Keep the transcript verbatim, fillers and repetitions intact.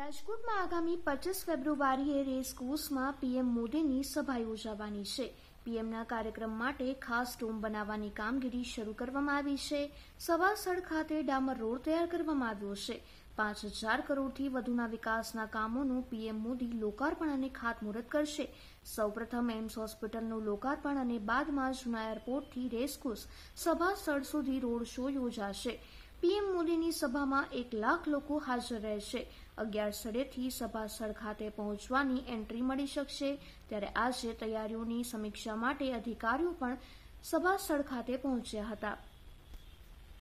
રાજકોટમાં આગામી પચીસ ફેબ્રુઆરીએ રેસકોર્સમાં પીએમ મોદીની સભા યોજાવાની છે। પીએમના કાર્યક્રમ માટે ખાસ ડોમ બનાવવાની કામગીરી શરૂ કરવામાં આવી છે। સભા સ્થળ ખાતે ડામર રોડ તૈયાર કરવામાં આવ્યો છે। પાંચ હજાર કરોડથી વધુના વિકાસના કામોનું પીએમ મોદી લોકાર્પણ અને ખાતમુહૂર્ત કરશે। સૌપ્રથમ એમ્સ હોસ્પિટલનું લોકાર્પણ અને બાદમાં જૂના એરપોર્ટથી રેસકોર્સ સભા સ્થળ સુધી રોડ શો યોજાશે। પીએમ મોદીની સભામાં એક લાખ લોકો હાજર રહેશે। અગિયાર સ્થળેથી સભા સ્થળ ખાતે પહોંચવાની એન્ટ્રી મળી શકશે। ત્યારે આજે તૈયારીઓની સમીક્ષા માટે અધિકારીઓ પણ સભા સ્થળ ખાતે પહોંચ્યા હતા।